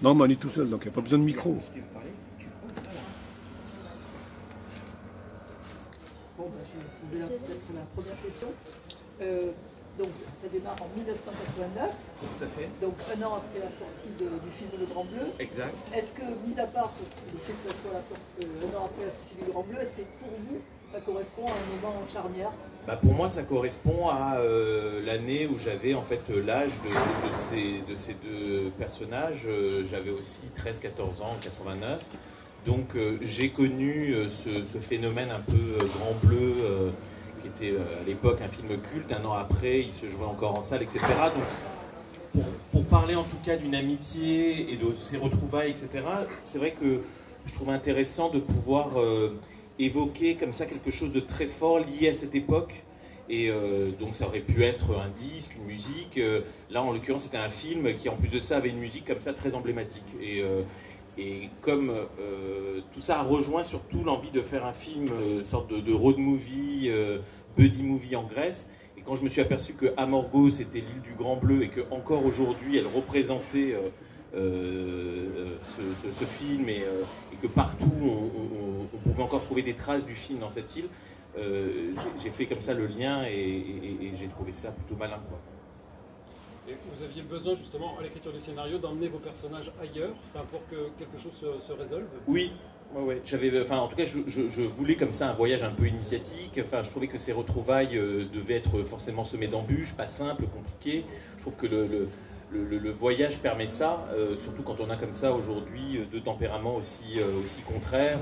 Non, mais on est tout seul, donc il n'y a pas besoin de micro. Bon, je vais peut-être la première question. Donc, ça démarre en 1989. Tout à fait. Donc, un an après la sortie du film Le Grand Bleu. Exact. Est-ce que, mis à part le fait que ça soit un an après la sortie du Grand Bleu, est-ce que pour vous, ça correspond à un moment charnière? Bah pour moi, ça correspond à l'année où j'avais en fait l'âge de ces deux personnages. J'avais aussi 13-14 ans en 89. Donc j'ai connu ce phénomène un peu Grand Bleu, qui était à l'époque un film culte. Un an après, il se jouait encore en salle, etc. Donc pour parler en tout cas d'une amitié et de ces retrouvailles, etc., c'est vrai que je trouve intéressant de pouvoir évoquer comme ça quelque chose de très fort lié à cette époque. Et donc ça aurait pu être un disque, une musique. Là, en l'occurrence, c'était un film qui, en plus de ça, avait une musique comme ça très emblématique. Et comme tout ça a rejoint surtout l'envie de faire un film, sorte de road movie, buddy movie en Grèce. Et quand je me suis aperçu que Amorgos c'était l'île du Grand Bleu et que encore aujourd'hui elle représentait ce film et que partout on pouvait encore trouver des traces du film dans cette île, j'ai fait comme ça le lien et j'ai trouvé ça plutôt malin, quoi. Et vous aviez besoin justement à l'écriture du scénario d'emmener vos personnages ailleurs, enfin, pour que quelque chose se résolve? Oui, ouais. En tout cas, je voulais comme ça un voyage un peu initiatique. Enfin, je trouvais que ces retrouvailles devaient être forcément semées d'embûches, pas simples, compliquées. Je trouve que le voyage permet ça, surtout quand on a comme ça aujourd'hui deux tempéraments aussi contraires.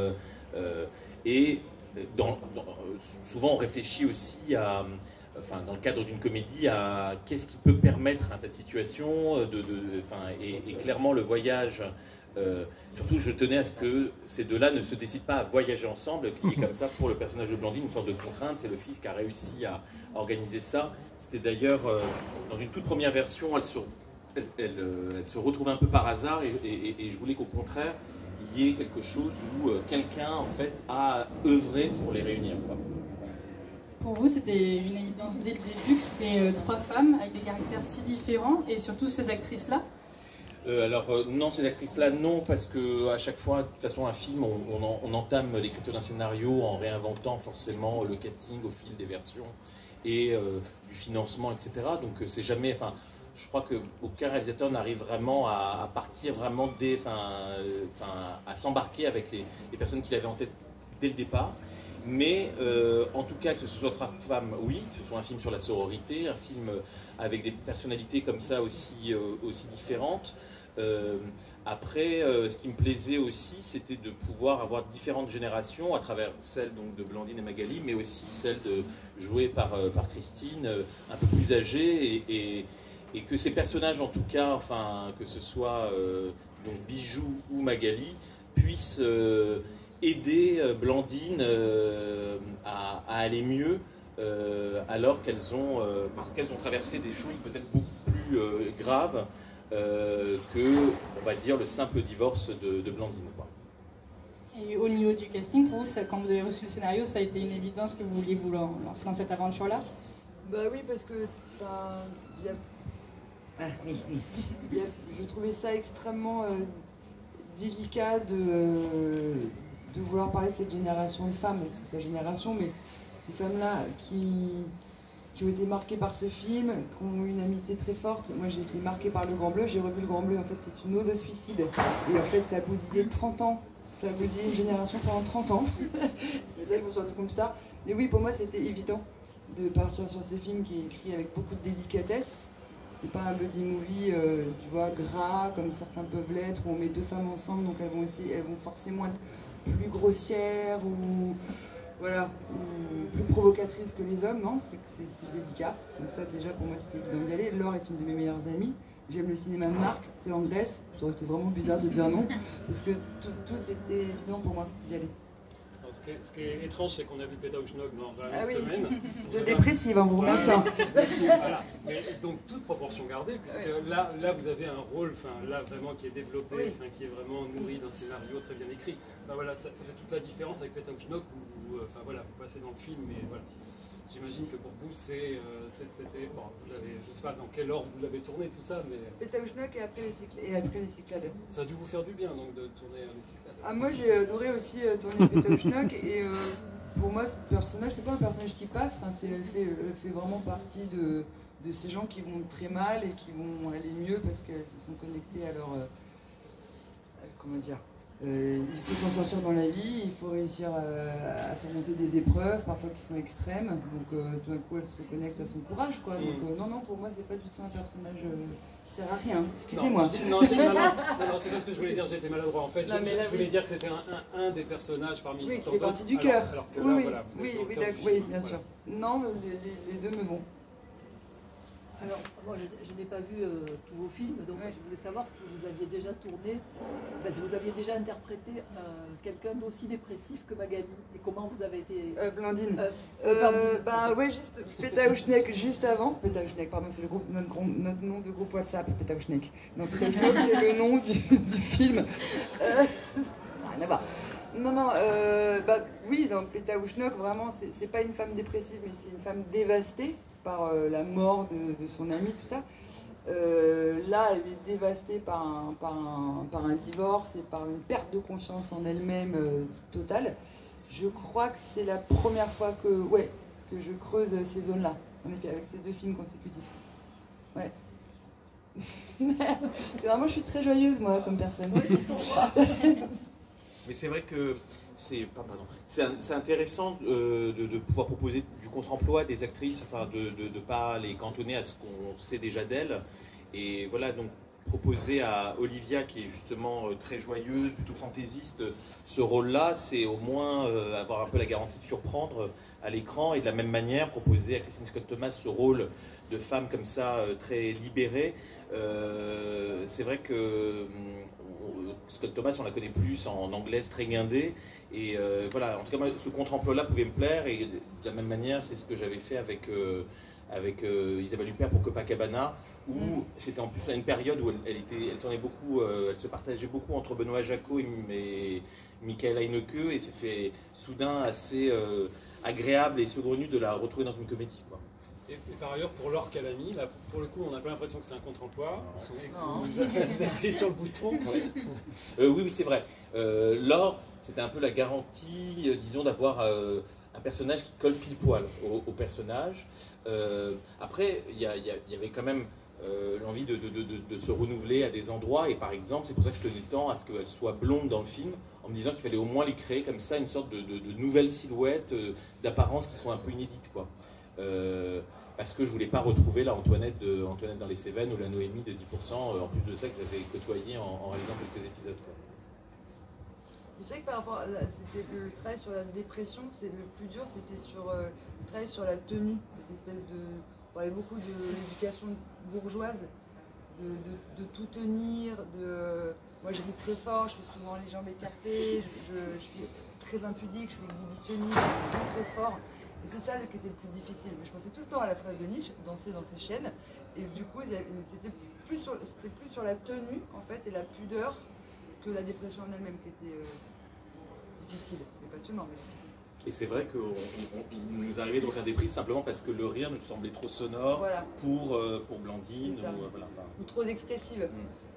Et souvent on réfléchit aussi à, enfin, dans le cadre d'une comédie, à qu'est-ce qui peut permettre un tas de situations, et clairement le voyage, surtout je tenais à ce que ces deux-là ne se décident pas à voyager ensemble, qu'il y ait comme ça pour le personnage de Blandine une sorte de contrainte. C'est le fils qui a réussi à organiser ça. C'était d'ailleurs, dans une toute première version, elle se retrouve un peu par hasard, et je voulais qu'au contraire, il y ait quelque chose où quelqu'un en fait a œuvré pour les réunir, quoi. Pour vous, c'était une évidence dès le début que c'était trois femmes avec des caractères si différents, et surtout ces actrices-là? Non, ces actrices-là, non, parce que à chaque fois, de toute façon, un film, on entame l'écriture d'un scénario en réinventant forcément le casting au fil des versions et du financement, etc. Donc c'est jamais, enfin, je crois qu'aucun réalisateur n'arrive vraiment à partir vraiment à s'embarquer avec les personnes qu'il avait en tête dès le départ. Mais en tout cas, que ce soit trois femmes, oui, que ce soit un film sur la sororité, un film avec des personnalités comme ça aussi différentes. Après, ce qui me plaisait aussi, c'était de pouvoir avoir différentes générations à travers celle donc, de Blandine et Magali, mais aussi celle jouée par Christine, un peu plus âgée, et que ces personnages, en tout cas, enfin, que ce soit donc Bijou ou Magali, puissent aider Blandine à aller mieux, alors parce qu'elles ont traversé des choses peut-être beaucoup plus graves que, on va dire, le simple divorce de Blandine, quoi. Et au niveau du casting, pour vous, quand vous avez reçu le scénario, ça a été une évidence que vous vouliez vous lancer dans cette aventure-là? Bah oui, parce que je trouvais ça extrêmement délicat de vouloir parler de cette génération de femmes, donc c'est sa génération, mais ces femmes-là qui ont été marquées par ce film, qui ont eu une amitié très forte. Moi j'ai été marquée par Le Grand Bleu, j'ai revu Le Grand Bleu, en fait c'est une ode au suicide, et en fait ça a bousillé 30 ans, ça a bousillé une génération pendant 30 ans, mais ça je me suis rendu compte plus tard. Mais oui, pour moi c'était évident de partir sur ce film qui est écrit avec beaucoup de délicatesse. C'est pas un buddy movie, tu vois, gras, comme certains peuvent l'être, où on met deux femmes ensemble, donc elles vont forcément être plus grossières ou voilà, ou plus provocatrices que les hommes, non, c'est délicat. Donc ça déjà pour moi c'était évident d'y aller. Laure est une de mes meilleures amies, j'aime le cinéma de marque, c'est en Grèce, ça aurait été vraiment bizarre de dire non, parce que tout était évident pour moi d'y aller. Ce qui est étrange, c'est qu'on a vu Peter Schnock dans la même oui. semaine. De dépressive, hein, vous remerciant. Voilà. Mais donc toute proportion gardée, puisque là vous avez un rôle, là vraiment qui est développé, qui est vraiment nourri d'un scénario très bien écrit. Voilà, ça fait toute la différence avec Peter Schnock où vous passez dans le film, mais voilà. j'imagine que pour vous, c'était... Bon, vous l'avez, je ne sais pas dans quel ordre vous l'avez tourné, tout ça, mais... Pétaouchnok et après les Cyclades. Ça a dû vous faire du bien, donc, de tourner les Cyclades. Ah, moi, j'ai adoré aussi tourner Pétaouchnok, et pour moi, ce personnage, c'est pas un personnage qui passe, enfin, elle fait vraiment partie de ces gens qui vont très mal et qui vont aller mieux parce qu'elles se sont connectées à leur... comment dire, il faut s'en sortir dans la vie, il faut réussir à surmonter des épreuves, parfois qui sont extrêmes, donc tout d'un coup elle se reconnecte à son courage, quoi. Donc non, pour moi c'est pas du tout un personnage qui sert à rien, excusez-moi. Non, c'est pas ce que je voulais dire, j'ai été maladroit. En fait, je voulais dire que c'était un des personnages parmi oui, tant qui fait partie du cœur. Oui, bien sûr. Non, les deux me vont. Alors, moi, je n'ai pas vu tous vos films, donc je voulais savoir si vous aviez déjà tourné, enfin, si vous aviez déjà interprété quelqu'un d'aussi dépressif que Magali, et comment vous avez été... Blandine. Oui, juste Pétaouchnek, juste avant. Pétaouchnek, pardon, c'est notre nom de groupe WhatsApp, Pétaouchnek. Non, Pétaouchnek, c'est le nom du film. Rien à voir. Non, oui, dans Pétaouchnok, vraiment, c'est pas une femme dépressive, mais c'est une femme dévastée par la mort de son ami, tout ça. Là, elle est dévastée par un divorce et par une perte de confiance en elle-même totale. Je crois que c'est la première fois que je creuse ces zones-là, en effet, avec ces deux films consécutifs. Ouais. Vraiment, je suis très joyeuse, moi, comme personne. Mais c'est vrai que c'est intéressant de pouvoir proposer du contre-emploi des actrices, enfin de ne pas les cantonner à ce qu'on sait déjà d'elles. Et voilà, donc proposer à Olivia, qui est justement très joyeuse, plutôt fantaisiste, ce rôle-là, c'est au moins avoir un peu la garantie de surprendre à l'écran, et de la même manière proposer à Kristen Scott Thomas ce rôle de femme comme ça, très libérée. C'est vrai que Scott Thomas, on la connaît plus en anglaise très guindée, et voilà, en tout cas moi, ce contre-emploi-là pouvait me plaire, et de la même manière c'est ce que j'avais fait avec Isabelle Huppert pour Copacabana, où c'était en plus à une période où elle tournait beaucoup, elle se partageait beaucoup entre Benoît Jacot et Michael Haneke, et c'était soudain assez agréable et saugrenu de la retrouver dans une comédie, quoi. Et par ailleurs, pour Laure Calamy, là, pour le coup, on n'a pas l'impression que c'est un contre-emploi. Vous appuyez sur le bouton. Oui, c'est vrai. Laure, c'était un peu la garantie, disons, d'avoir un personnage qui colle pile poil au personnage. Après, il y avait quand même l'envie de se renouveler à des endroits, et par exemple, c'est pour ça que je tenais tant à ce qu'elle soit blonde dans le film, en me disant qu'il fallait au moins lui créer comme ça une sorte de nouvelle silhouette, d'apparence qui soit un peu inédite, quoi. Parce que je voulais pas retrouver la Antoinette dans les Cévennes ou la Noémie de 10%, en plus de ça que j'avais côtoyé en réalisant quelques épisodes, quoi. C'est vrai que par rapport à le travail sur la dépression, c'est le plus dur, c'était sur le travail sur la tenue, cette espèce de... On parlait beaucoup de l'éducation bourgeoise, de tout tenir, moi je ris très fort, je fais souvent les jambes écartées, je suis très impudique, je suis exhibitionniste, je ris très fort. Et c'est ça qui était le plus difficile. Mais je pensais tout le temps à la phrase de Nietzsche, danser dans ses chaînes. Et du coup, c'était plus sur la tenue, en fait, et la pudeur que la dépression en elle-même qui était difficile. C'est passionnant, mais difficile. Et c'est vrai qu'il nous arrivait de refaire des prises simplement parce que le rire nous semblait trop sonore, voilà, pour Blandine. Ou trop expressive.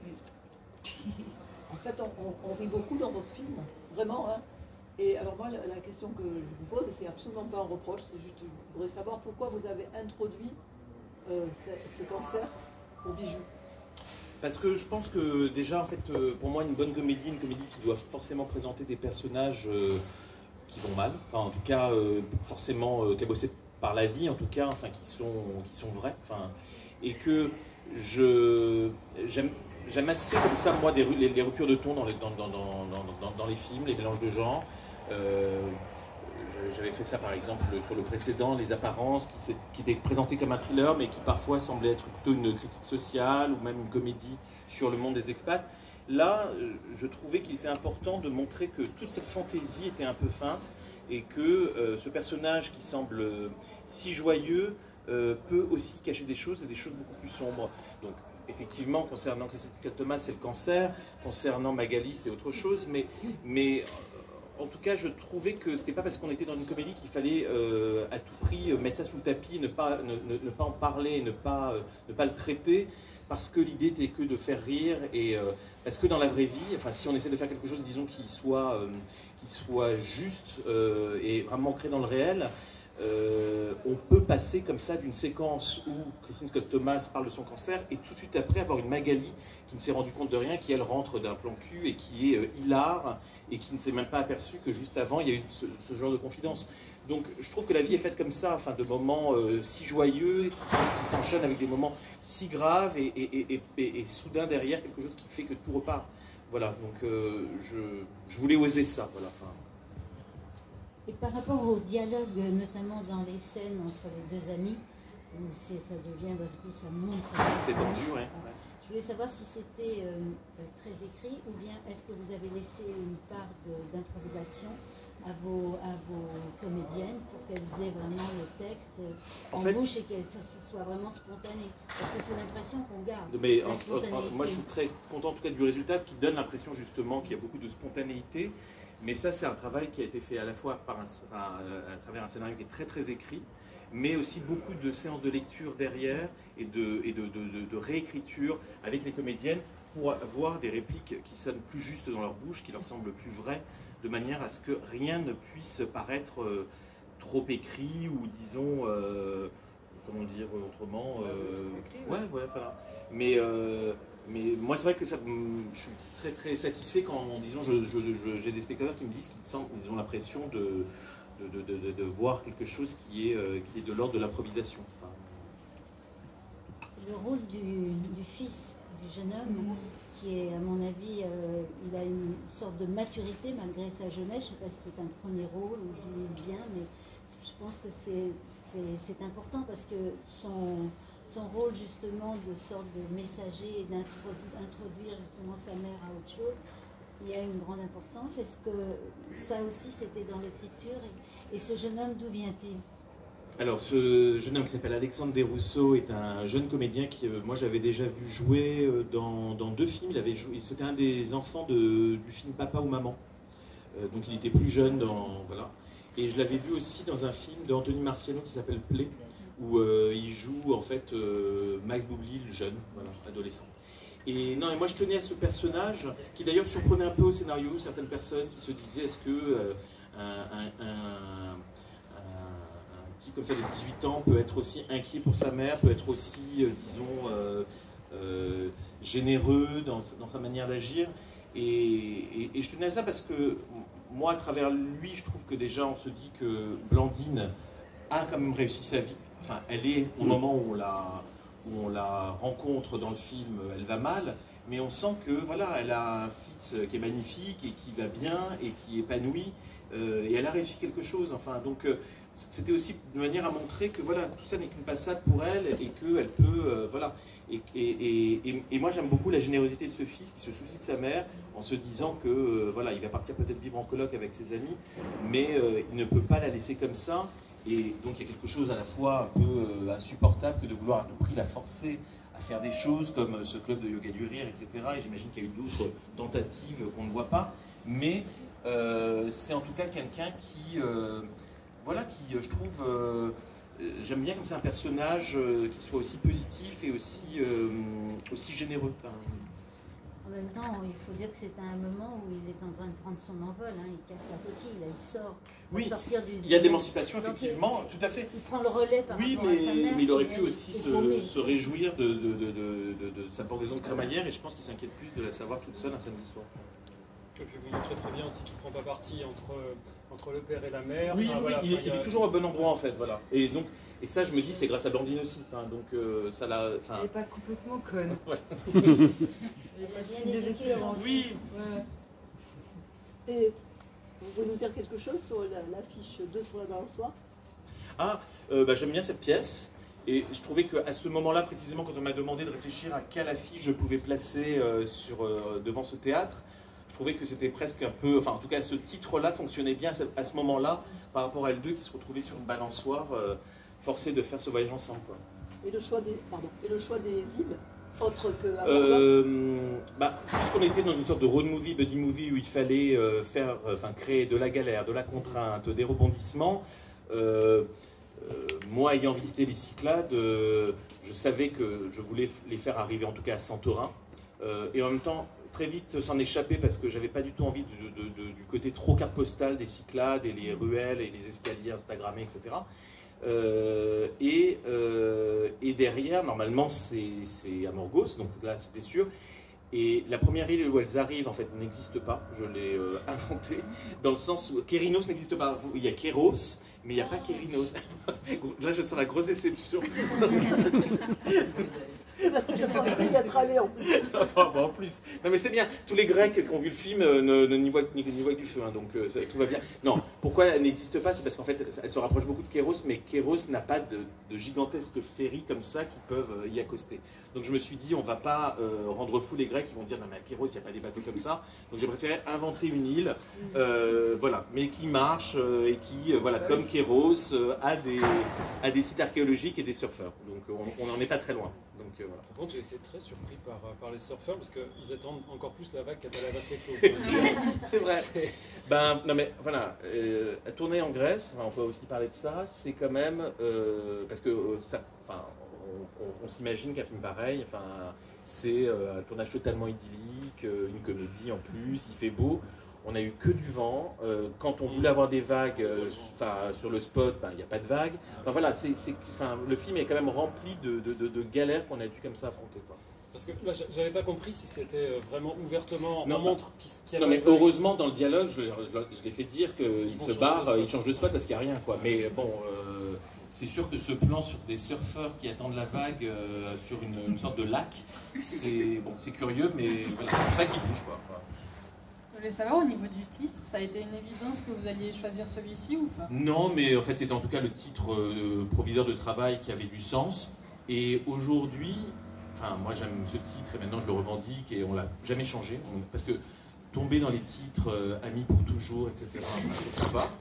En fait, on rit beaucoup dans votre film, vraiment, hein. Et alors moi, la question que je vous pose, c'est absolument pas un reproche, c'est juste, je voudrais savoir pourquoi vous avez introduit ce cancer pour Bijou. Parce que je pense que déjà, en fait, pour moi, une bonne comédie, qui doit forcément présenter des personnages qui vont mal, enfin, en tout cas, forcément cabossés par la vie, en tout cas, enfin, qui sont vrais, enfin, et que j'aime assez comme ça, moi, les ruptures de ton dans les films, les mélanges de genres. J'avais fait ça par exemple sur le précédent, Les Apparences, qui était présenté comme un thriller, mais qui parfois semblait être plutôt une critique sociale ou même une comédie sur le monde des expats. Là, je trouvais qu'il était important de montrer que toute cette fantaisie était un peu feinte, et que ce personnage qui semble si joyeux peut aussi cacher des choses, et des choses beaucoup plus sombres. Donc effectivement, concernant Kristen Scott Thomas, c'est le cancer, concernant Magali, c'est autre chose, mais en tout cas, je trouvais que c'était pas parce qu'on était dans une comédie qu'il fallait à tout prix mettre ça sous le tapis, ne pas en parler, ne pas le traiter, parce que l'idée était que de faire rire, et parce que dans la vraie vie, enfin, si on essaie de faire quelque chose, disons, qui soit juste et vraiment ancré dans le réel, on peut passer comme ça d'une séquence où Christine Scott Thomas parle de son cancer et tout de suite après avoir une Magali qui ne s'est rendu compte de rien, qui elle rentre d'un plan cul et qui est hilare et qui ne s'est même pas aperçu que juste avant il y a eu ce genre de confidence. Donc je trouve que la vie est faite comme ça, enfin, de moments si joyeux qui s'enchaînent avec des moments si graves et soudain derrière quelque chose qui fait que tout repart. Voilà, donc je voulais oser ça. Voilà, enfin. Et par rapport au dialogue, notamment dans les scènes entre les deux amis, où ça devient, parce que ça monte, c'est tendu, ouais. Je voulais savoir si c'était très écrit, ou bien est-ce que vous avez laissé une part d'improvisation à vos comédiennes pour qu'elles aient vraiment le texte en bouche et que ça soit vraiment spontané. Parce que c'est l'impression qu'on garde. Mais moi je suis très content en tout cas du résultat qui donne l'impression justement qu'il y a beaucoup de spontanéité. Mais ça, c'est un travail qui a été fait à la fois à travers un scénario qui est très très écrit, mais aussi beaucoup de séances de lecture derrière et de réécriture avec les comédiennes pour avoir des répliques qui sonnent plus justes dans leur bouche, qui leur semblent plus vraies, de manière à ce que rien ne puisse paraître trop écrit ou disons, comment dire autrement, ouais, voilà. Mais moi, c'est vrai que je suis très très satisfait quand, disons, j'ai des spectateurs qui me disent qu'ils ont l'impression de voir quelque chose qui est de l'ordre de l'improvisation. Enfin. Le rôle du fils du jeune homme, qui est, à mon avis, il a une sorte de maturité malgré sa jeunesse. Je ne sais pas si c'est un premier rôle ou bien, mais je pense que c'est important parce que son rôle justement de sorte de messager et d'introduire justement sa mère à autre chose, il y a une grande importance. Est-ce que ça aussi c'était dans l'écriture et ce jeune homme, d'où vient-il? Alors ce jeune homme qui s'appelle Alexandre Desrousseaux est un jeune comédien qui, moi j'avais déjà vu jouer dans 2 films. C'était un des enfants du film Papa ou Maman, donc il était plus jeune voilà. Et je l'avais vu aussi dans un film d'Anthony Marciano qui s'appelle Play, où il joue en fait Max Boublil, jeune, voilà, adolescent. Et non, et moi je tenais à ce personnage qui d'ailleurs surprenait un peu au scénario certaines personnes qui se disaient est-ce que un petit comme ça de 18 ans peut être aussi inquiet pour sa mère, peut être aussi, disons, généreux dans sa manière d'agir. Et je tenais à ça parce que moi, à travers lui, je trouve que déjà on se dit que Blandine a quand même réussi sa vie. Enfin, elle est, au moment où on la rencontre dans le film, elle va mal, mais on sent que voilà, elle a un fils qui est magnifique et qui va bien et qui est épanoui, et elle a réussi quelque chose. Enfin, donc c'était aussi de manière à montrer que voilà, tout ça n'est qu'une passade pour elle et qu'elle peut, voilà. Et moi j'aime beaucoup la générosité de ce fils qui se soucie de sa mère en se disant que voilà, il va partir peut-être vivre en coloc avec ses amis, mais il ne peut pas la laisser comme ça. Et donc il y a quelque chose à la fois un peu insupportable que de vouloir à tout prix la forcer à faire des choses comme ce club de yoga du rire, etc. Et j'imagine qu'il y a eu d'autres tentatives qu'on ne voit pas. Mais c'est en tout cas quelqu'un qui, voilà, qui je trouve, j'aime bien comme c'est un personnage qui soit aussi positif et aussi généreux. En même temps, il faut dire que c'est à un moment où il est en train de prendre son envol, hein, il casse la coquille, là, il sort. Oui, sortir il y a d'émancipation, effectivement, tout à fait. Il prend le relais par rapport à sa mère. Mais il aurait pu aussi se réjouir de sa pendaison de crémaillère, et je pense qu'il s'inquiète plus de la savoir toute seule un samedi soir. Et puis vous montrez très bien aussi qu'il ne prend pas parti entre le père et la mère. Oui, enfin, oui, voilà, il est toujours au bon endroit en fait, voilà. Et ça, je me dis, c'est grâce à Blandine aussi. Enfin, donc ça l'a. Enfin... Elle n'est pas complètement conne. Ouais. Elle est pas si bien désespérante. Oui. Ouais. Et vous pouvez nous dire quelque chose sur l'affiche 2 sur la balançoire? Ah, j'aime bien cette pièce. Et je trouvais qu'à ce moment-là, précisément, quand on m'a demandé de réfléchir à quelle affiche je pouvais placer devant ce théâtre, je trouvais que c'était presque un peu, enfin en tout cas ce titre-là fonctionnait bien à ce moment-là par rapport à L2 qui se retrouvait sur une balançoire forcée de faire ce voyage ensemble, quoi. Et le choix des îles, autres que puisque qu'on était dans une sorte de road movie, buddy movie, où il fallait créer de la galère, de la contrainte, des rebondissements, moi ayant visité les Cyclades, je savais que je voulais les faire arriver en tout cas à Santorin, et en même temps très vite s'en échapper parce que j'avais pas du tout envie du côté trop carte postale des Cyclades et les ruelles et les escaliers instagrammés, etc. Et derrière, normalement, c'est Amorgos, donc là c'était sûr. Et la première île où elles arrivent, en fait, n'existe pas. Je l'ai inventée, dans le sens où Kérinos n'existe pas. Il y a Kéros, mais il n'y a pas Kérinos. Là, je sens la grosse déception. Parce que je pensais y être allé en plus. En plus. Non mais c'est bien, tous les Grecs qui ont vu le film n'y voient que du feu, hein, donc tout va bien. Non, pourquoi elle n'existe pas? C'est parce qu'en fait, elle se rapproche beaucoup de Kéros, mais Kéros n'a pas de gigantesques ferries comme ça qui peuvent y accoster. Donc je me suis dit, on va pas rendre fous les Grecs, ils vont dire, non mais à Kéros, il n'y a pas des bateaux comme ça. Donc j'ai préféré inventer une île, voilà, mais qui marche et qui, voilà, comme Kéros, a des sites archéologiques et des surfeurs. Donc on n'en est pas très loin. Donc, voilà. Par contre, j'ai été très surpris par les surfeurs parce qu'ils attendent encore plus la vague qu'à la vaste les flots. C'est vrai. Ben, non mais voilà, tourner en Grèce, enfin, on peut aussi parler de ça, c'est quand même parce que ça, enfin, on s'imagine qu'un film pareil, enfin, c'est un tournage totalement idyllique, une comédie en plus, il fait beau. On n'a eu que du vent. Quand on voulait avoir des vagues sur le spot, ben, il n'y a pas de vagues. Enfin, voilà, le film est quand même rempli de galères qu'on a dû comme ça affronter, quoi. Parce que là, j'avais pas compris si c'était vraiment ouvertement, on montre qu'il y a... Non, mais heureusement, dans le dialogue, je l'ai fait dire qu'il se barre, il change de spot parce qu'il n'y a rien, quoi. Mais bon, c'est sûr que ce plan sur des surfeurs qui attendent la vague sur une sorte de lac, c'est curieux, mais voilà, c'est pour ça qu'il bouge, quoi. Voilà. Je voulais savoir, au niveau du titre, ça a été une évidence que vous alliez choisir celui-ci ou pas? Non, mais en fait, c'était en tout cas le titre proviseur de travail qui avait du sens. Et aujourd'hui, enfin, moi j'aime ce titre et maintenant je le revendique et on l'a jamais changé. Parce que tomber dans les titres Amis pour toujours, etc., surtout pas.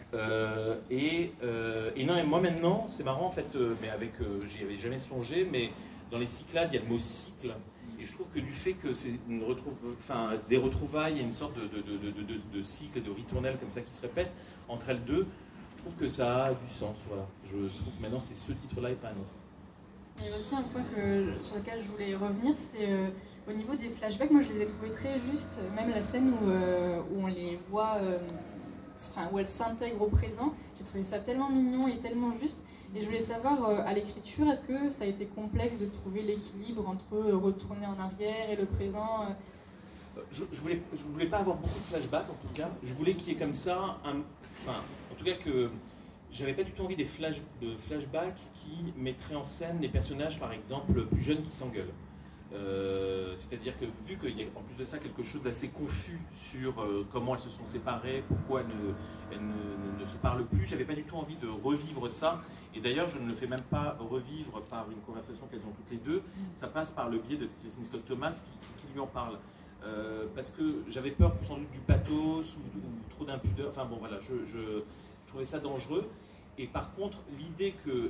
Et non, et moi maintenant, c'est marrant en fait, mais j'y avais jamais songé, mais dans les Cyclades, il y a le mot cycle. Et je trouve que du fait que c'est des retrouvailles, il y a une sorte de cycle, de ritournelle comme ça qui se répète entre elles deux, je trouve que ça a du sens. Voilà. Je trouve que maintenant c'est ce titre-là et pas un autre. Il y a aussi un point sur lequel je voulais revenir, c'était au niveau des flashbacks. Moi je les ai trouvés très justes, même la scène où on les voit, où elles s'intègrent au présent. J'ai trouvé ça tellement mignon et tellement juste. Et je voulais savoir, à l'écriture, est-ce que ça a été complexe de trouver l'équilibre entre retourner en arrière et le présent? Je voulais pas avoir beaucoup de flashbacks en tout cas. Je voulais qu'il y ait comme ça, en tout cas que j'avais pas du tout envie de flashbacks qui mettraient en scène les personnages, par exemple, plus jeunes qui s'engueulent. C'est-à-dire que vu qu'il y a en plus de ça quelque chose d'assez confus sur comment elles se sont séparées, pourquoi elles ne se parlent plus, j'avais pas du tout envie de revivre ça. Et d'ailleurs, je ne le fais même pas revivre par une conversation qu'elles ont toutes les deux. Ça passe par le biais de Christine Scott Thomas qui lui en parle. Parce que j'avais peur sans doute du pathos ou trop d'impudeur. Enfin bon, voilà, je trouvais ça dangereux. Et par contre, l'idée que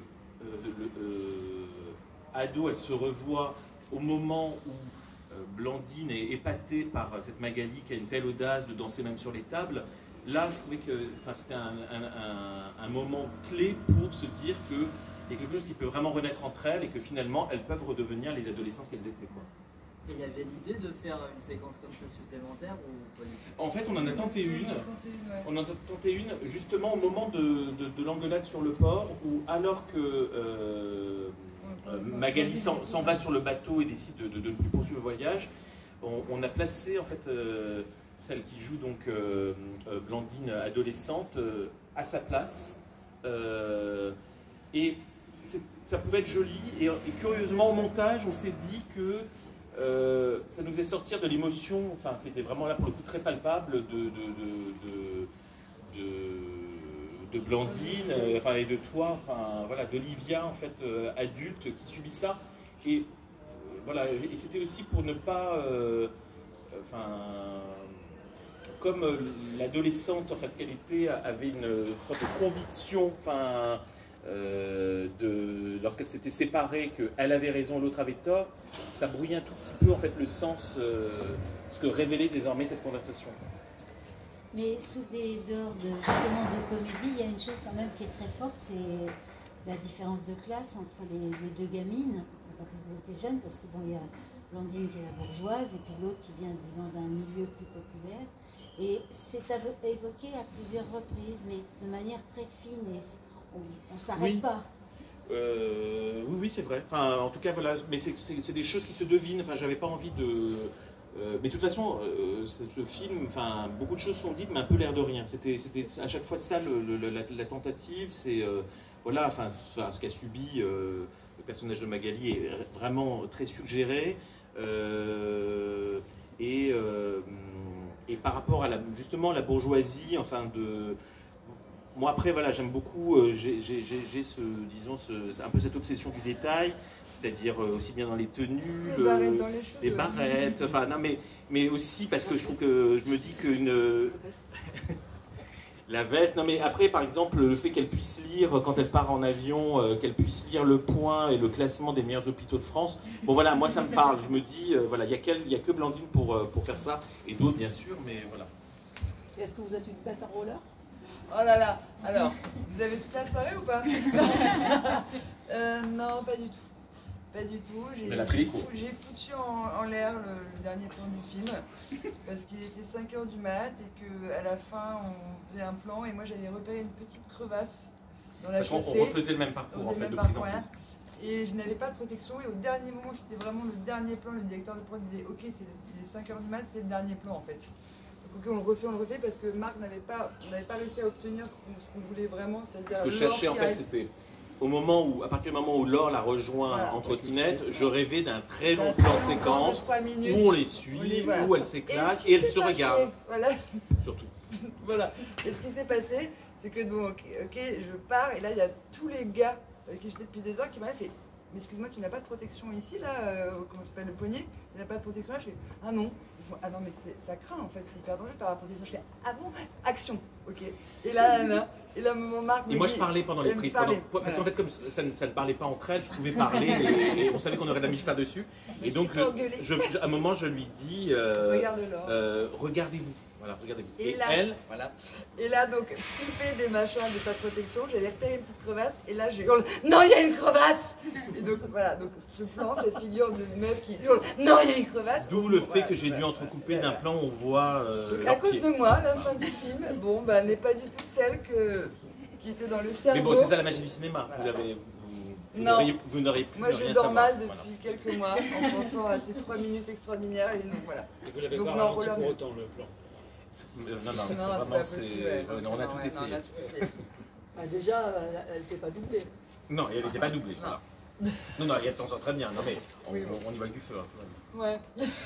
Ado, elle se revoit au moment où Blandine est épatée par cette Magali qui a une telle audace de danser même sur les tables, là je trouvais que c'était un moment clé pour se dire qu'il y a quelque chose qui peut vraiment renaître entre elles et que finalement elles peuvent redevenir les adolescentes qu'elles étaient, quoi. Et il y avait l'idée de faire une séquence comme ça supplémentaire ou pas du tout? En fait, on en a tenté une. On en a tenté une justement au moment de l'engueulade sur le port, où alors que Magali s'en va sur le bateau et décide de ne plus poursuivre le voyage, on a placé en fait celle qui joue donc Blandine adolescente à sa place. Et ça pouvait être joli. Et curieusement, au montage, on s'est dit que ça nous faisait sortir de l'émotion, enfin, qui était vraiment là pour le coup très palpable de Blandine, et de toi, voilà, d'Olivia en fait adulte qui subit ça. Et voilà, et c'était aussi pour ne pas, comme l'adolescente en fait qu'elle était avait une sorte de conviction, lorsqu'elle s'était séparée, qu'elle avait raison, l'autre avait tort, ça brouillait un tout petit peu en fait le sens, ce que révélait désormais cette conversation. Mais sous des dehors justement de comédie, il y a une chose quand même qui est très forte, c'est la différence de classe entre les deux gamines. Quand elles étaient jeunes, parce que bon, il y a Blandine qui est la bourgeoise et puis l'autre qui vient, disons, d'un milieu plus populaire. Et c'est évoqué à plusieurs reprises, mais de manière très fine et on ne s'arrête pas. Oui, c'est vrai. Enfin, en tout cas, voilà. Mais c'est des choses qui se devinent. Enfin, j'avais pas envie de. Mais de toute façon, ce film, enfin, beaucoup de choses sont dites, mais un peu l'air de rien. C'était à chaque fois ça la tentative. C'est voilà, enfin, ce qu'a subi le personnage de Magali est vraiment très suggéré. Et par rapport à justement la bourgeoisie, enfin de. Moi après voilà, j'aime beaucoup, j'ai un peu cette obsession du détail, c'est-à-dire aussi bien dans les tenues, les barrettes, enfin non mais aussi parce que je trouve que je me dis qu'une la veste, non mais après par exemple le fait qu'elle puisse lire quand elle part en avion, qu'elle puisse lire le point et le classement des meilleurs hôpitaux de France, bon voilà, moi ça me parle, je me dis voilà, il y a que Blandine pour faire ça, et d'autres bien sûr, mais voilà. Est-ce que vous êtes une bête en roller? Oh là là, alors, vous avez toute la soirée ou pas? Non, pas du tout. Pas du tout. J'ai foutu en l'air le dernier plan du film parce qu'il était 5h du mat et qu'à la fin on faisait un plan et moi j'avais repéré une petite crevasse dans la chaussée. On refaisait le même parcours en fait, de prise en prise. Et je n'avais pas de protection et au dernier moment, c'était vraiment le dernier plan, le directeur de prod disait ok, c'est les 5h du mat, c'est le dernier plan en fait. Donc on le refait parce que Marc n'avait pas réussi à obtenir ce qu'on voulait vraiment, c'est-à-dire. Ce que je cherchais en fait, c'était à partir du moment où Laure la rejoint en trottinette, je rêvais d'un très long plan séquence où on les suit, où elle s'éclate et elle se regarde. Voilà. Surtout. Voilà. Et ce qui s'est passé, c'est que donc, ok, je pars et là il y a tous les gars avec qui j'étais depuis 2 heures qui m'avaient fait. Mais excuse-moi, tu n'as pas de protection ici, là, comment ça s'appelle, le poignet, il n'a pas de protection là. Je fais, ah non. Ils font, ah non, mais ça craint en fait, c'est hyper dangereux par la protection. Je fais, ah bon, action, ok. Et là, mon Marc. Et moi, je parlais pendant les prises. Parce qu'en fait, comme ça ne parlait pas entre elles, je pouvais parler et on savait qu'on aurait de la musique par-dessus. Et donc, à un moment, je lui dis, regardez-vous. Voilà, regardez-vous. Et là, elle, voilà. Et là, donc, flippé des machins de pas de protection, j'avais repéré une petite crevasse, et là, je hurle, non, il y a une crevasse! Et donc, voilà, donc, ce plan, cette figure de meuf qui hurle, non, il y a une crevasse! D'où le fait que j'ai dû entrecouper d'un plan où on voit. Donc, à cause de moi, la fin du film, bon, bah, n'est pas du tout celle qui était dans le cerveau. Mais bon, c'est ça la magie du cinéma. Voilà. Vous n'auriez plus moi, rien je dors mal savoir. depuis quelques mois en pensant à ces 3 minutes extraordinaires, et donc voilà. Et vous l'avez donc, pas ralenti pour autant, le plan? Non, vraiment, on a tout essayé. Bah déjà, elle n'était pas doublée. Non, elle n'était pas doublée, c'est pas grave. Non, elle s'en sort très bien. Non, mais on y va avec du feu. Ouais.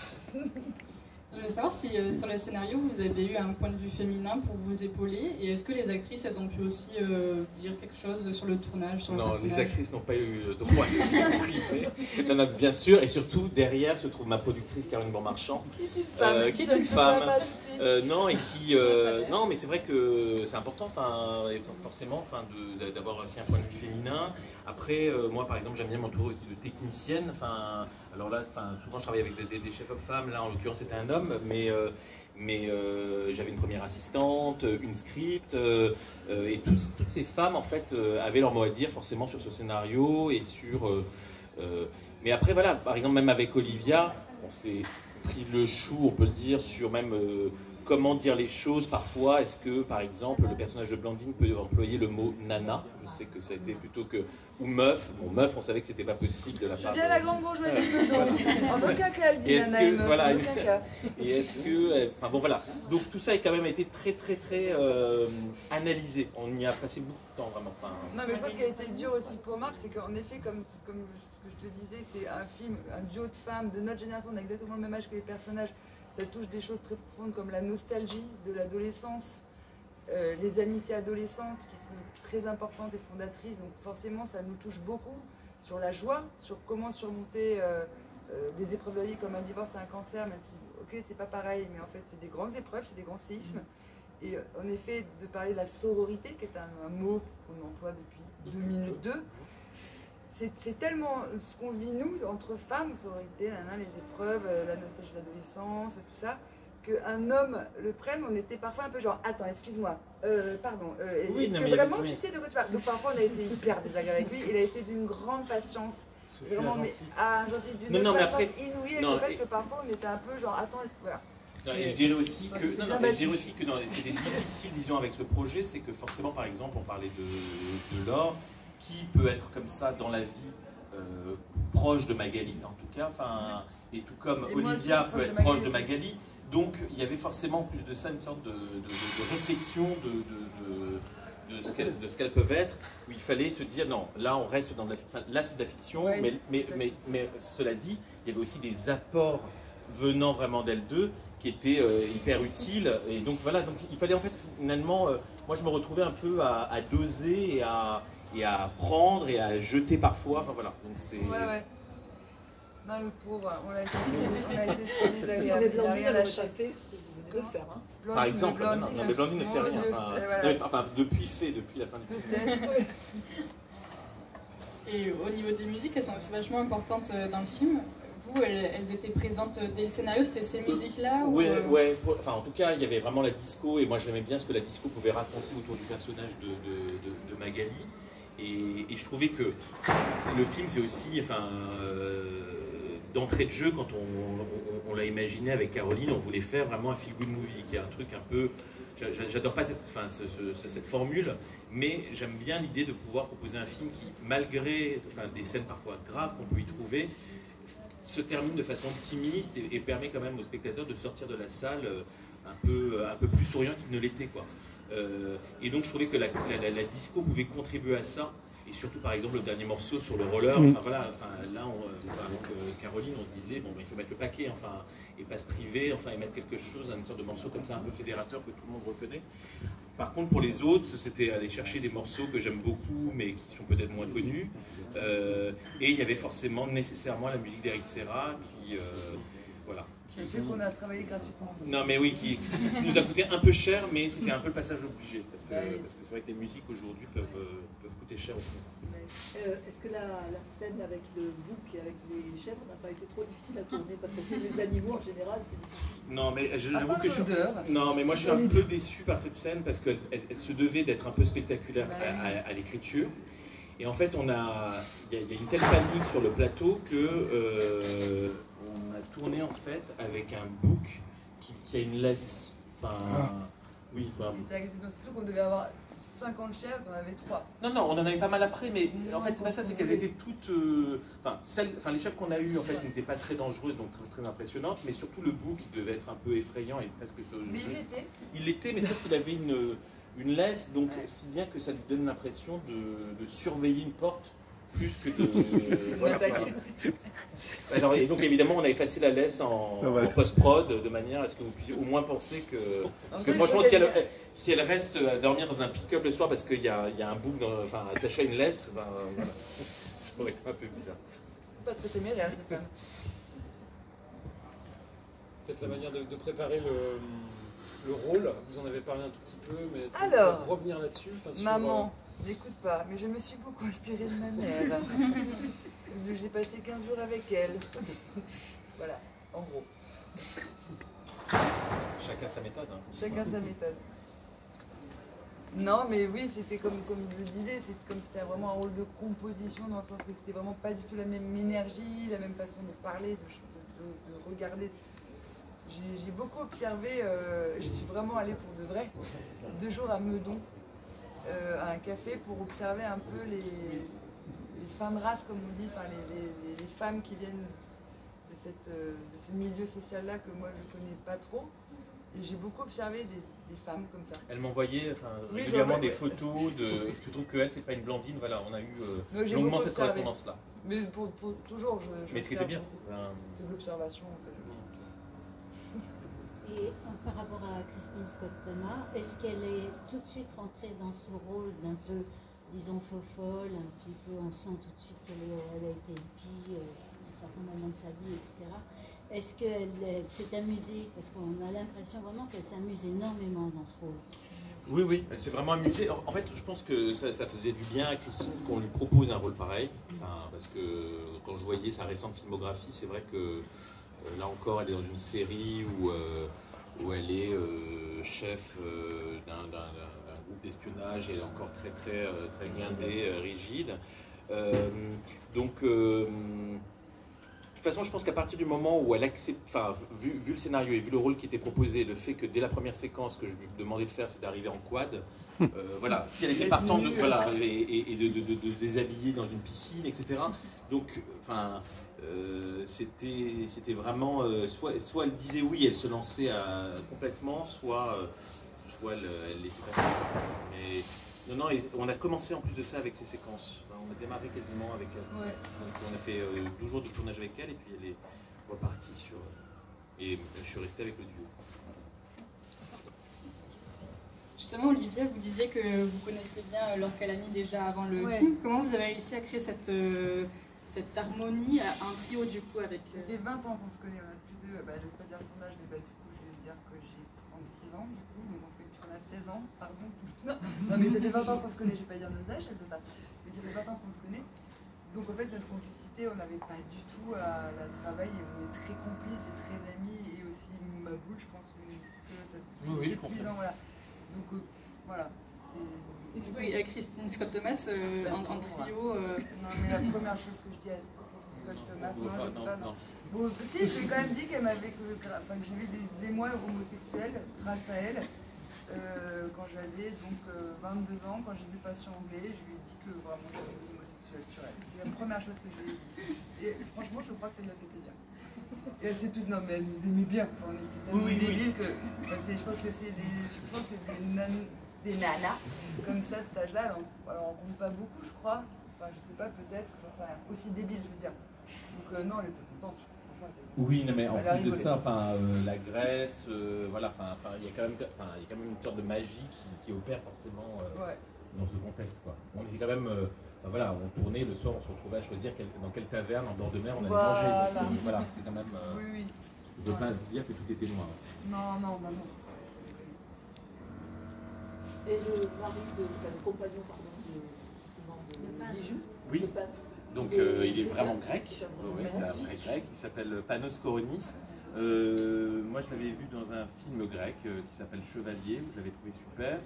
Je voulais savoir si sur les scénarios vous avez eu un point de vue féminin pour vous épauler, et est-ce que les actrices elles ont pu aussi dire quelque chose sur le tournage, sur le personnage? Non, les actrices n'ont pas eu de droit à s'exprimer. Non, bien sûr, et surtout derrière se trouve ma productrice Caroline Bonmarchand, qui est une femme. Non, et qui. Non, mais c'est vrai que c'est important, forcément, d'avoir aussi un point de vue féminin. Après, moi par exemple, j'aime bien m'entourer aussi de techniciennes. Alors là, souvent je travaille avec des chefs-op femmes. Là, en l'occurrence, c'était un homme, mais j'avais une première assistante, une script, et toutes ces femmes en fait avaient leur mot à dire forcément sur ce scénario et sur. Mais après, voilà, par exemple, même avec Olivia, on s'est pris le chou, on peut le dire, sur même. Comment dire les choses parfois. Est-ce que, par exemple, le personnage de Blandine peut employer le mot nana? Je sais que ça a été plutôt que... Ou meuf. Bon, meuf, on savait que c'était pas possible de la part de... Je viens la grande bourgeoisie dedans. En aucun cas, elle dit nana et meuf. Voilà, en aucun cas. Et est-ce que... Enfin bon, voilà. Donc tout ça a quand même été très analysé. On y a passé beaucoup de temps, vraiment. Non, mais je pense qu'elle a été dure aussi pour Marc, c'est qu'en effet, comme ce que je te disais, c'est un film, un duo de femmes de notre génération, on a exactement le même âge que les personnages. Ça touche des choses très profondes comme la nostalgie de l'adolescence, les amitiés adolescentes qui sont très importantes et fondatrices. Donc forcément, ça nous touche beaucoup sur la joie, sur comment surmonter des épreuves de la vie comme un divorce et un cancer, même si, ok, c'est pas pareil, mais en fait, c'est des grandes épreuves, c'est des grands séismes. Et en effet, de parler de la sororité, qui est un mot qu'on emploie depuis 2 minutes 2, c'est tellement ce qu'on vit nous, entre femmes, sororité, les épreuves, la nostalgie de l'adolescence, tout ça, qu'un homme le prenne, on était parfois un peu genre, attends, excuse-moi, pardon, Oui, est-ce non, que mais- vraiment oui. tu sais de quoi tu parles? Donc parfois on a été hyper désagréable avec lui, il a été d'une grande patience, Je suis vraiment, un mais gentil. un gentil, d'une Non, non, mais patience après- inouïe, avec non, le fait et- que parfois on était un peu genre, attends, voilà. Non, et je dirais aussi Ça, que, c'est non, bien non, mais je battu. dirais aussi que ce qui était difficile, disons, avec ce projet, c'est que forcément, par exemple, on parlait de Laure, qui peut être comme ça dans la vie, proche de Magali, en tout cas, enfin, et tout comme Et moi Olivia aussi, peut être proche de Magali. Donc, il y avait forcément, en plus de ça, une sorte de réflexion de ce qu'elles peuvent être, où il fallait se dire, non, là, on reste dans de la, enfin, là, c'est de la fiction, Ouais, mais cela dit, il y avait aussi des apports venant vraiment d'elles deux, qui étaient hyper utiles. Et donc, voilà, donc il fallait en fait, finalement, moi, je me retrouvais un peu à doser et à prendre et à jeter parfois. Enfin, voilà, donc c'est... Ouais. Non, le pauvre, on a été très Mais désagréable, il a Blandine, rien elle aurait lâché. pas fait ce que vous venez de faire. Hein. Par exemple, non, mais Blandine ne fait mon rien. Dieu, Enfin, et voilà. non, mais enfin, depuis la fin du film. Peut-être. Et au niveau des musiques, elles sont aussi vachement importantes dans le film. Vous, elles étaient présentes dès le scénario, c'était ces musiques-là ou, Ouais, enfin en tout cas il y avait vraiment la disco et moi j'aimais bien ce que la disco pouvait raconter autour du personnage de Magali et je trouvais que le film c'est aussi, enfin d'entrée de jeu quand on l'a imaginé avec Caroline, on voulait faire vraiment un feel good movie qui est un truc un peu, j'adore pas cette formule, mais j'aime bien l'idée de pouvoir proposer un film qui malgré des scènes parfois graves qu'on peut y trouver se termine de façon optimiste et permet quand même aux spectateurs de sortir de la salle un peu plus souriant qu'il ne l'était, quoi. Et donc je trouvais que la disco pouvait contribuer à ça, et surtout par exemple le dernier morceau sur le roller, enfin voilà, là avec Caroline on se disait bon il faut mettre le paquet, enfin, et pas se priver, enfin, et mettre quelque chose, une sorte de morceau comme ça un peu fédérateur que tout le monde reconnaît. Par contre, pour les autres, c'était aller chercher des morceaux que j'aime beaucoup, mais qui sont peut-être moins connus. Et il y avait forcément nécessairement la musique d'Eric Serra, qui, voilà. Je sais qu'on a travaillé gratuitement. Non, mais oui, qui nous a coûté un peu cher, mais c'était un peu le passage obligé, parce que c'est vrai que les musiques aujourd'hui peuvent coûter cher aussi. Est-ce que la scène avec le bouc et avec les chèvres n'a pas été trop difficile à tourner? Parce que c'est les animaux en général, c'est difficile. Non, mais j'avoue que moi je suis un peu déçu par cette scène parce qu'elle se devait d'être un peu spectaculaire à l'écriture. Et en fait, il y a une telle panique sur le plateau que on a tourné en fait avec un bouc qui a une laisse. Enfin, oui, enfin. Surtout qu'on devait avoir 50 chèvres, on avait 3. Non, on en avait pas mal après, mais en fait, c'est pas ça, c'est qu'elles étaient toutes. Les chèvres qu'on a eues en fait n'étaient pas très dangereuses, donc très, très impressionnantes, mais surtout le bouc qui devait être un peu effrayant et presque sauvage. Mais il l'était. Il l'était, mais sauf qu'il avait une laisse, donc si bien que ça lui donne l'impression de surveiller une porte plus que de. Voilà. Alors, et donc évidemment, on a effacé la laisse en post-prod de manière à ce que vous puissiez au moins penser que. Parce que franchement, si elle reste à dormir dans un pick-up le soir parce qu'il y a un bouc attaché à une laisse, voilà. Ça aurait été un peu bizarre. Pas très téméraire cette femme. Peut-être la manière de préparer le rôle, vous en avez parlé un tout petit peu, mais est-ce que Alors, vous pouvez revenir là-dessus sur, maman, n'écoute pas, mais je me suis beaucoup inspirée de ma mère. J'ai passé 15 jours avec elle. Voilà, en gros. Chacun sa méthode. Hein. Chacun sa méthode. Non, mais oui, c'était comme je le disais, c'était vraiment un rôle de composition, dans le sens que c'était vraiment pas du tout la même énergie, la même façon de parler, de regarder. J'ai beaucoup observé, je suis vraiment allée pour de vrai, 2 jours à Meudon, à un café, pour observer un peu les femmes races, comme on dit, les femmes qui viennent de ce milieu social-là que moi je ne connais pas trop. Et j'ai beaucoup observé des femmes comme ça. Elle m'envoyait régulièrement des photos de. Tu trouves qu'elle, c'est pas une blondine? Voilà, on a eu longuement cette correspondance-là. Mais pour toujours, mais ce qui était bien. C'est de l'observation en fait. Et par rapport à Christine Scott-Thomas, est-ce qu'elle est tout de suite rentrée dans ce rôle d'un peu, disons, fofolle, un petit peu, on sent tout de suite qu'elle a été hippie à un certain moment de sa vie, etc. est-ce qu'elle s'est amusée? Parce qu'on a l'impression vraiment qu'elle s'amuse énormément dans ce rôle. Oui, oui, elle s'est vraiment amusée. En fait, je pense que ça faisait du bien à Christine qu'on lui propose un rôle pareil. Enfin, parce que quand je voyais sa récente filmographie, c'est vrai que là encore, elle est dans une série où elle est chef d'un groupe d'espionnage et elle est encore très guindée, rigide. Donc, de toute façon, je pense qu'à partir du moment où elle accepte, enfin, vu le scénario et vu le rôle qui était proposé, le fait que dès la première séquence que je lui demandais de faire, c'est d'arriver en quad, voilà, si elle était partante de, voilà, et de déshabiller dans une piscine, etc. Donc, enfin, c'était vraiment, soit elle disait oui, elle se lançait complètement, soit elle laissait passer. Mais, non, on a commencé en plus de ça avec ces séquences. On a démarré quasiment avec elle. Ouais. Donc on a fait 12 jours de tournage avec elle et puis elle est repartie sur... Et je suis resté avec le duo. Justement, Olivia, vous disiez que vous connaissiez bien Laure Calamy déjà avant le film. Comment vous avez réussi à créer cette harmonie, un trio du coup avec... Ça fait 20 ans qu'on se connaît, on a plus de... je ne vais pas dire son âge, mais du coup je vais dire que j'ai 36 ans du coup, donc on se connaît, on a 16 ans, pardon. Non mais ça fait 20 ans qu'on se connaît, je ne vais pas dire nos âges, elle ne peut pas. Mais ça fait 20 ans qu'on se connaît. Donc en fait notre complicité, on n'avait pas du tout à la travail, et on est très complices et très amis, et aussi ma boule, je pense que ça oui, je comprends. Voilà. Donc voilà. Et du coup, il y a Christine Scott Thomas en trio. Non, mais la première chose que je dis à Christine Scott Thomas, non. Bon, si, je lui ai quand même dit que j'ai eu des émois homosexuels grâce à elle. Quand j'avais donc 22 ans, quand j'ai vu Passion Anglais, je lui ai dit que vraiment j'avais des homosexuels sur elle. C'est la première chose que je lui ai dit. Et franchement, je crois que ça lui a fait plaisir. Et c'est tout, non mais elle nous aimait bien. Enfin, on était tellement débiles que je pense que c'est des nanas comme ça de cet âge-là, elle en compte pas beaucoup, je crois. Enfin, je sais pas, peut-être, j'en sais rien. Aussi débile, je veux dire. Donc non, elle était contente. Oui, non, mais en plus de ça, la Grèce, voilà, il y a quand même une sorte de magie qui opère forcément dans ce contexte, quoi. On était quand même, voilà, on tournait le soir, on se retrouvait à choisir dans quelle taverne en bord de mer on allait manger. Donc, voilà, c'est quand même. Oui. On ne peut pas dire que tout était noir. Non. Et le mari le compagnon, de Bijou. Oui. Donc il est vraiment grec, c'est un vrai grec, il s'appelle Panos Koronis. Moi je l'avais vu dans un film grec qui s'appelle Chevalier, je l'avais trouvé super.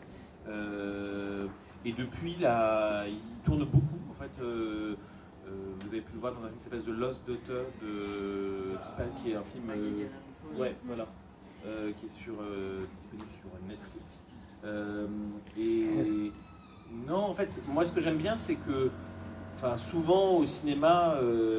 Et depuis là, il tourne beaucoup en fait. Vous avez pu le voir dans un film qui s'appelle The Lost Daughter, qui est un film qui est disponible sur Netflix. Et non, en fait, moi ce que j'aime bien c'est que souvent au cinéma,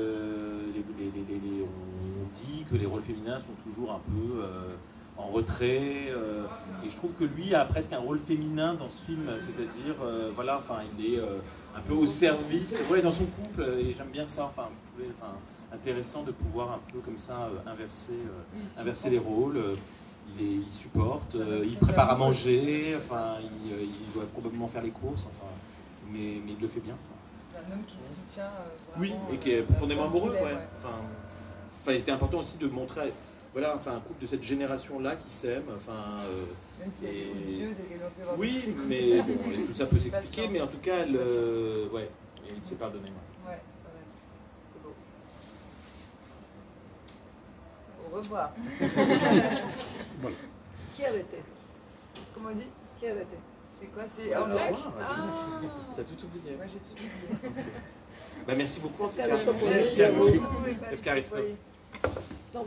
on dit que les rôles féminins sont toujours un peu en retrait, et je trouve que lui a presque un rôle féminin dans ce film, c'est-à-dire, il est un peu au service, dans son couple, et j'aime bien ça. Je trouvais intéressant de pouvoir un peu comme ça inverser les rôles. Il supporte, il prépare à manger, il doit probablement faire les courses, mais il le fait bien. C'est un homme qui soutient oui, et qui est profondément amoureux. Il était important aussi de montrer un couple de cette génération-là qui s'aime. Même si elle est religieuse et qu'elle en fait vraiment. Oui, mais bon, tout ça peut s'expliquer, mais en tout cas, il s'est pardonné. Ouais, c'est vrai. C'est beau. Au revoir. Voilà. Qui avait été? Comment on dit? Qui avait été? C'est quoi? C'est en grec? T'as tout oublié. Ouais, j'ai tout oublié. Merci beaucoup en tout cas. Merci à vous. F.